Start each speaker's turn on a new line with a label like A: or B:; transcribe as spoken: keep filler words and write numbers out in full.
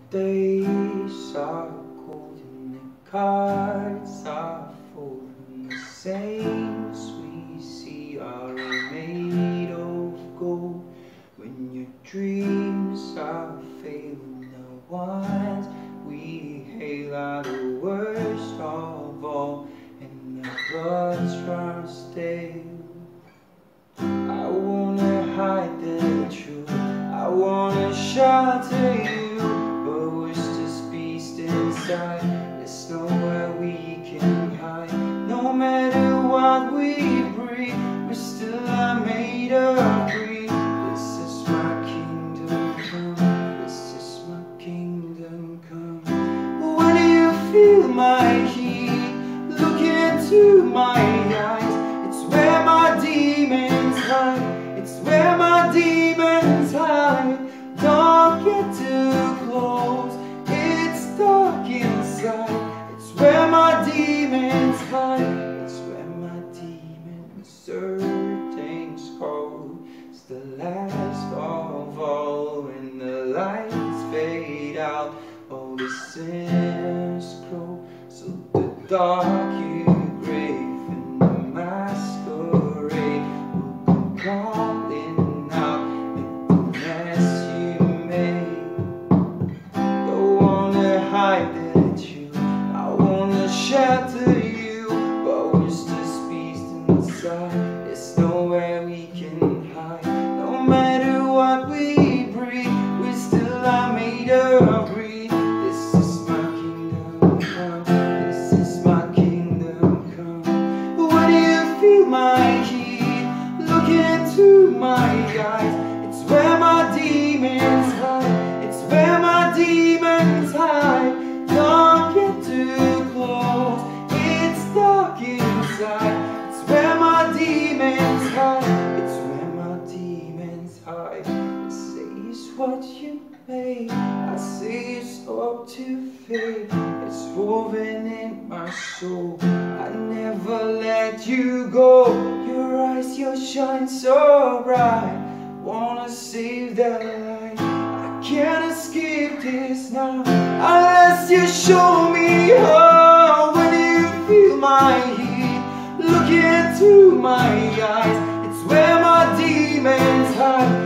A: days are cold and the cards are full, and the saints we see are made of gold. When your dreams are failing, the ones we hail are the worst of all, and the blood's run stale. I wanna hide the truth, I wanna shelter you, but we're just beast inside. There's nowhere we can hide. No matter what we breathe, we still are made of greed. This is my kingdom come, this is my kingdom come. When you feel my heat, look into my eyes. It's where my demons hide, it's where my demons hide. Don't get too close, it's dark inside. It's where my demons hide, it's where my demons certain cold. It's the last of all. When the lights fade out, all the sinners grow. So the dark you grave and the masquerade will come calling out at the mess you made. Don't wanna hide the truth, I wanna shelter you, but we're just beast inside. There's nowhere we can hide. No matter what we breathe, we still are made of greed. This is my kingdom come, this is my kingdom come. When you feel my heat, look into my eyes. It's where my demons hide, it's where my demons hide. Don't get too close, it's dark inside. It's where my demons hide, it's where my demons hide. They say it's what you made, I say it's up to fate. It's woven in my soul, I never let you go. Your eyes, you shine so bright, wanna save that light. I can't escape this now, unless you show me how. When you feel my heat, look into my eyes. It's where my demons hide,